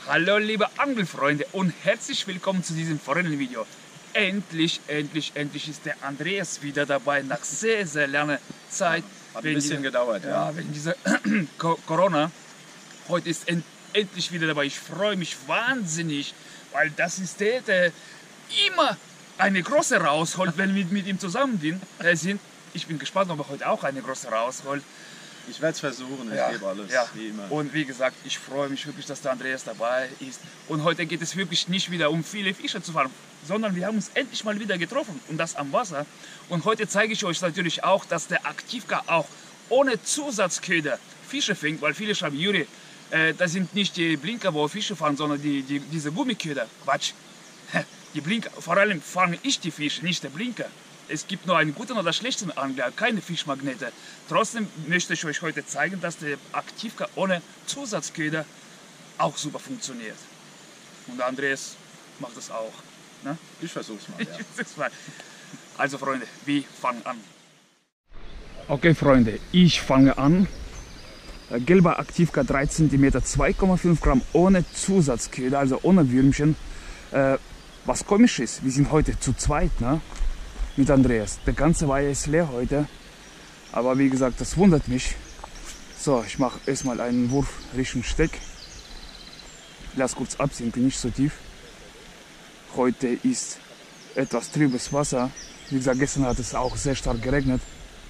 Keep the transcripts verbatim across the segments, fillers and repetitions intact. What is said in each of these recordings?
Hallo liebe Angelfreunde und herzlich willkommen zu diesem Forellenvideo. Endlich, endlich, endlich ist der Andreas wieder dabei, nach sehr, sehr langer Zeit. Hat ein bisschen dieser, gedauert, ja. Ja, wegen dieser Corona. Heute ist end, endlich wieder dabei. Ich freue mich wahnsinnig, weil das ist der, der immer eine große rausholt, wenn wir mit ihm zusammen sind. Ich bin gespannt, ob er heute auch eine große rausholt. Ich werde es versuchen, ich ja, gebe alles, ja. wie immer. Und wie gesagt, ich freue mich wirklich, dass der Andreas dabei ist. Und heute geht es wirklich nicht wieder um viele Fische zu fangen, sondern wir haben uns endlich mal wieder getroffen und das am Wasser. Und heute zeige ich euch natürlich auch, dass der Aktivka auch ohne Zusatzköder Fische fängt, weil viele schreiben, Juri, äh, das sind nicht die Blinker, wo Fische fangen, sondern die, die, diese Gummiköder. Quatsch. Die Blinker, vor allem fange ich die Fische, nicht der Blinker. Es gibt nur einen guten oder schlechten Angler, keine Fischmagnete. Trotzdem möchte ich euch heute zeigen, dass der Aktivka ohne Zusatzköder auch super funktioniert. Und der Andreas macht das auch. Ne? Ich versuch's mal, ja. mal. Also Freunde, wir fangen an. Okay Freunde, ich fange an. Gelber Aktivka drei Zentimeter, zwei Komma fünf Gramm ohne Zusatzköder, also ohne Würmchen. Äh, was komisch ist, wir sind heute zu zweit, ne? Mit Andreas. Der ganze Weiher ist leer heute, aber wie gesagt, das wundert mich. So, ich mache erstmal einen Wurf Richtung Steck. Lass kurz absinken, nicht so tief. Heute ist etwas trübes Wasser. Wie gesagt, gestern hat es auch sehr stark geregnet.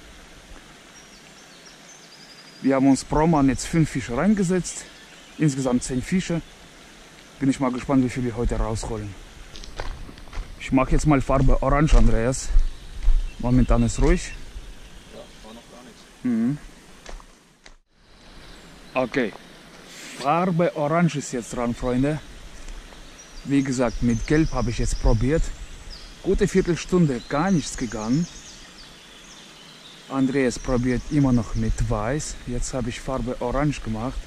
Wir haben uns pro Mann jetzt fünf Fische reingesetzt, insgesamt zehn Fische. Bin ich mal gespannt, wie viel wir heute rausholen. Ich mache jetzt mal Farbe Orange, Andreas. Momentan ist ruhig. Ja, war noch gar nichts. Mhm. Okay, Farbe Orange ist jetzt dran, Freunde. Wie gesagt, mit Gelb habe ich jetzt probiert. Gute Viertelstunde, gar nichts gegangen. Andreas probiert immer noch mit Weiß. Jetzt habe ich Farbe Orange gemacht.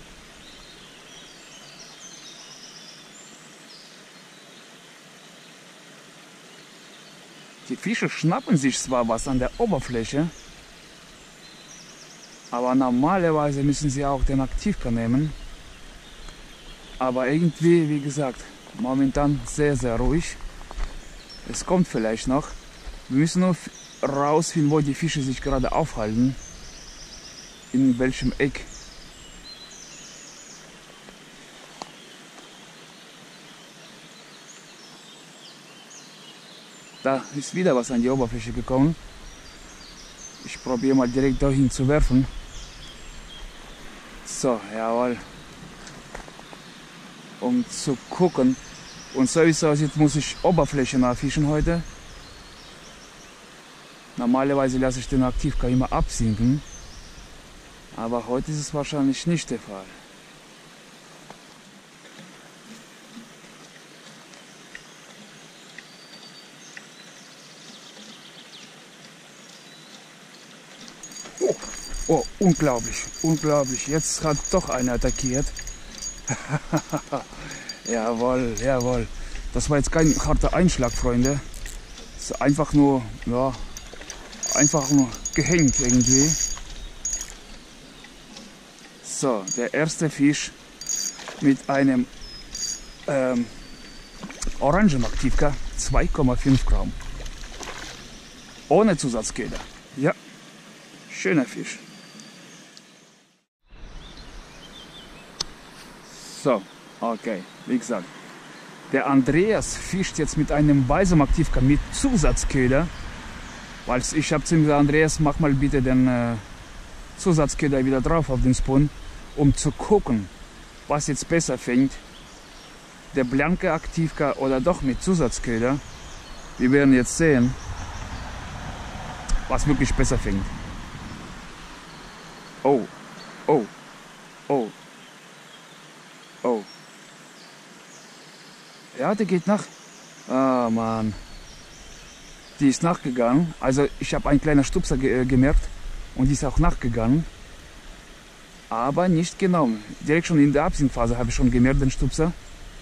Die Fische schnappen sich zwar was an der Oberfläche, aber normalerweise müssen sie auch den Aktivka nehmen. Aber irgendwie, wie gesagt, momentan sehr, sehr ruhig. Es kommt vielleicht noch. Wir müssen nur rausfinden, wo die Fische sich gerade aufhalten. In welchem Eck. Da ist wieder was an die Oberfläche gekommen. Ich probiere mal direkt dahin zu werfen. So, jawohl. Um zu gucken. Und so wie es aussieht, muss ich Oberfläche nachfischen heute. Normalerweise lasse ich den Aktivka immer absinken. Aber heute ist es wahrscheinlich nicht der Fall. Oh, oh, unglaublich, unglaublich. Jetzt hat doch einer attackiert. Jawohl, jawohl. Das war jetzt kein harter Einschlag, Freunde. Es ist einfach nur, ja, einfach nur gehängt irgendwie. So, der erste Fisch mit einem ähm, orangen Aktivka, zwei Komma fünf Gramm. Ohne Zusatzköder. Ja. Schöner Fisch. So, okay, wie gesagt. Der Andreas fischt jetzt mit einem weißen Aktivka mit Zusatzköder. Weil ich habe zu ihm gesagt, Andreas, mach mal bitte den äh, Zusatzköder wieder drauf auf den Spoon, um zu gucken, was jetzt besser fängt. Der blanke Aktivka oder doch mit Zusatzköder. Wir werden jetzt sehen, was wirklich besser fängt. Oh, oh, oh, oh. Ja, der geht nach. Ah, Mann. Die ist nachgegangen. Also ich habe einen kleinen Stupser ge gemerkt und die ist auch nachgegangen. Aber nicht genommen. Direkt schon in der Absinkphase habe ich schon gemerkt, den Stupser.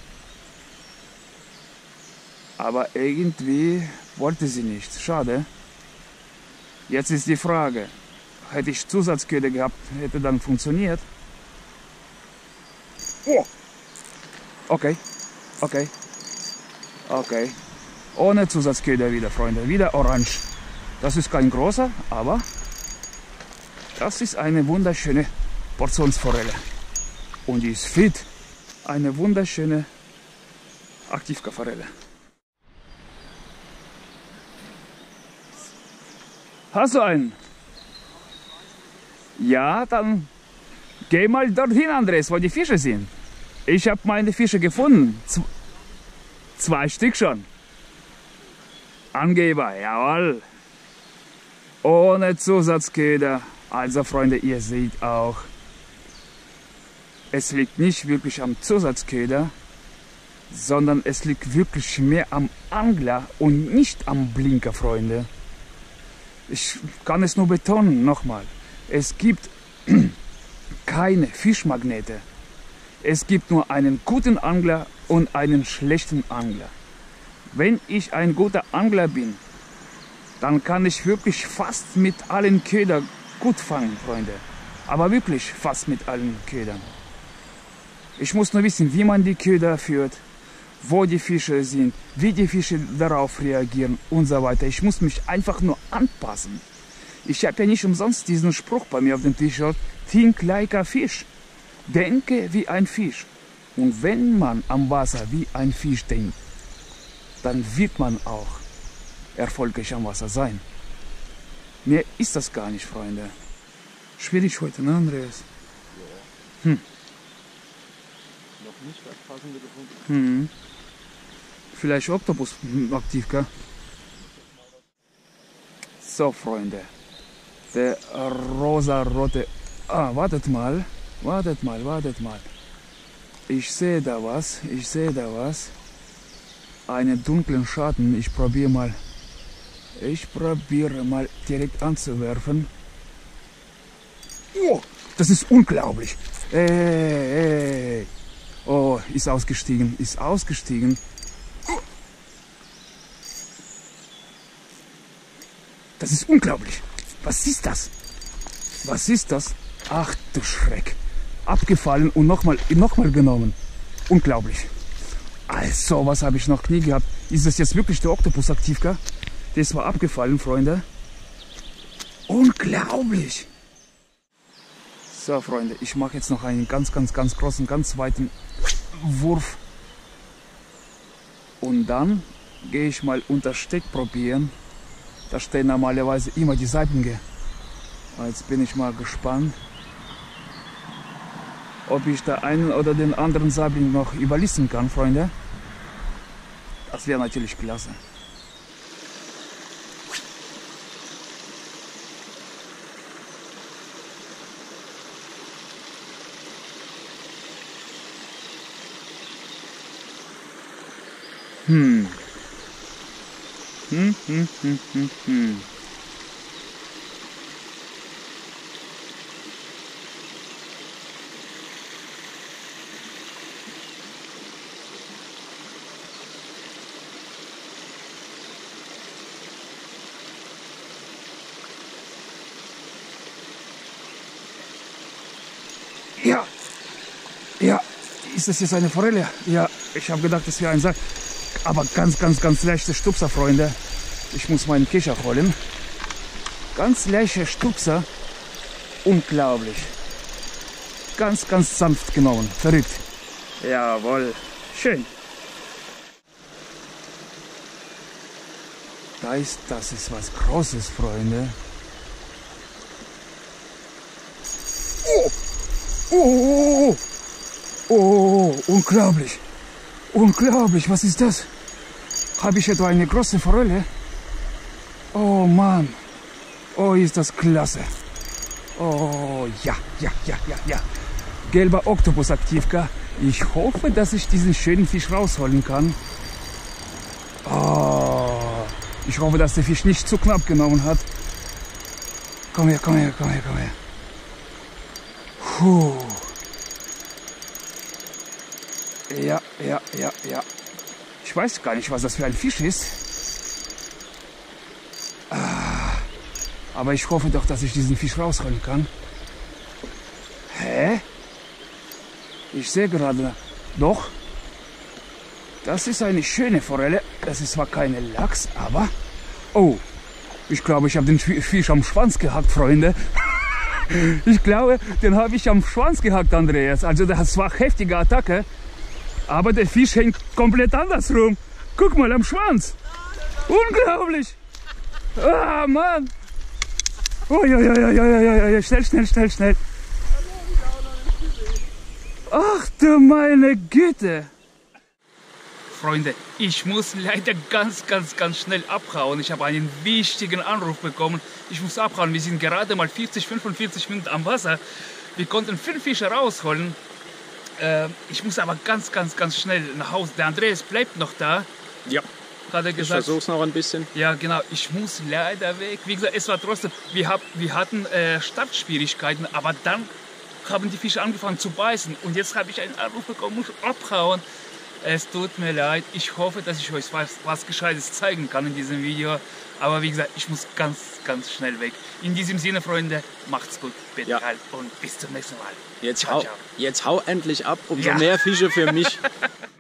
Aber irgendwie wollte sie nicht. Schade. Jetzt ist die Frage. Hätte ich Zusatzköder gehabt, hätte dann funktioniert. Oh! Okay, okay, okay. Ohne Zusatzköder wieder, Freunde. Wieder orange. Das ist kein großer, aber das ist eine wunderschöne Portionsforelle. Und die ist fit. Eine wunderschöne Aktivka-Forelle. Hast du einen? Ja, dann geh mal dorthin, Andres, wo die Fische sind. Ich habe meine Fische gefunden. Z zwei Stück schon. Angeber, jawohl. Ohne Zusatzköder. Also Freunde, ihr seht auch, es liegt nicht wirklich am Zusatzköder, sondern es liegt wirklich mehr am Angler und nicht am Blinker, Freunde. Ich kann es nur betonen, nochmal. Es gibt keine Fischmagnete. Es gibt nur einen guten Angler und einen schlechten Angler. Wenn ich ein guter Angler bin, dann kann ich wirklich fast mit allen Ködern gut fangen, Freunde. Aber wirklich fast mit allen Ködern. Ich muss nur wissen, wie man die Köder führt, wo die Fische sind, wie die Fische darauf reagieren und so weiter. Ich muss mich einfach nur anpassen. Ich habe ja nicht umsonst diesen Spruch bei mir auf dem T-Shirt: Think like a fish. Denke wie ein Fisch. Und wenn man am Wasser wie ein Fisch denkt, dann wird man auch erfolgreich am Wasser sein. Mehr ist das gar nicht, Freunde. Schwierig heute, ne, Andreas? Ja. Hm. Noch nicht das passende gefunden. Hm. Vielleicht Oktopus aktiv, gell? So, Freunde. Der rosa-rote... Ah, wartet mal. Wartet mal, wartet mal. Ich sehe da was. Ich sehe da was. Einen dunklen Schatten. Ich probiere mal... Ich probiere mal direkt anzuwerfen. Oh, das ist unglaublich. Ey, ey. Oh, ist ausgestiegen, ist ausgestiegen. Das ist unglaublich. Was ist das? Was ist das? Ach du Schreck. Abgefallen und nochmal noch mal genommen. Unglaublich. Also, was habe ich noch nie gehabt. Ist das jetzt wirklich der Oktopus aktivka? Das war abgefallen, Freunde. Unglaublich. So, Freunde, ich mache jetzt noch einen ganz, ganz, ganz großen, ganz weiten Wurf. Und dann gehe ich mal unter Steck probieren. Da stehen normalerweise immer die Saiblinge. Jetzt bin ich mal gespannt, ob ich da einen oder den anderen Saibling noch überlisten kann, Freunde. Das wäre natürlich klasse. Hm. Hm, hm, hm, hm, hm. Ja, ja, ist das jetzt eine Forelle? Ja, ich habe gedacht, das wäre ein Sack. Aber ganz, ganz, ganz leichte Stupser, Freunde. Ich muss meinen Kescher holen. Ganz leichte Stupser. Unglaublich. Ganz, ganz sanft genommen. Verrückt. Jawohl. Schön. Da ist, das ist was Großes, Freunde. Oh! Oh! Oh! Oh! Unglaublich. Unglaublich, was ist das? Habe ich etwa eine große Forelle? Oh Mann. Oh, ist das klasse. Oh, ja, ja, ja, ja, ja. Gelber Oktopus aktivka. Ich hoffe, dass ich diesen schönen Fisch rausholen kann. Oh, ich hoffe, dass der Fisch nicht zu knapp genommen hat. Komm her, komm her, komm her, komm her. Puh. Ja, ja, ja, ja. Ich weiß gar nicht, was das für ein Fisch ist. Ah, aber ich hoffe doch, dass ich diesen Fisch rausholen kann. Hä? Ich sehe gerade. Doch. Das ist eine schöne Forelle. Das ist zwar keine Lachs, aber... Oh, ich glaube, ich habe den Fisch am Schwanz gehackt, Freunde. Ich glaube, den habe ich am Schwanz gehackt, Andreas. Also das war heftige Attacke. Aber der Fisch hängt komplett andersrum. Guck mal, am Schwanz. Unglaublich. Ah, Mann. Oh, ja, ja, ja, ja, ja, ja, schnell, schnell, schnell, schnell. Ach du meine Güte. Freunde, ich muss leider ganz, ganz, ganz schnell abhauen. Ich habe einen wichtigen Anruf bekommen. Ich muss abhauen. Wir sind gerade mal vierzig, fünfundvierzig Minuten am Wasser. Wir konnten fünf Fische rausholen. Äh, ich muss aber ganz, ganz, ganz schnell nach Hause. Der Andreas bleibt noch da. Ja. Hat er gesagt. Ich versuch's noch ein bisschen. Ja, genau. Ich muss leider weg. Wie gesagt, es war trotzdem. Wir, hab, wir hatten äh, Startschwierigkeiten, aber dann haben die Fische angefangen zu beißen. Und jetzt habe ich einen Anruf bekommen, muss abhauen. Es tut mir leid. Ich hoffe, dass ich euch was, was Gescheites zeigen kann in diesem Video. Aber wie gesagt, ich muss ganz, ganz schnell weg. In diesem Sinne, Freunde, macht's gut. Bitte Ja. halt und bis zum nächsten Mal. Jetzt Ciao, hau, ciao. jetzt hau endlich ab, umso Ja. mehr Fische für mich.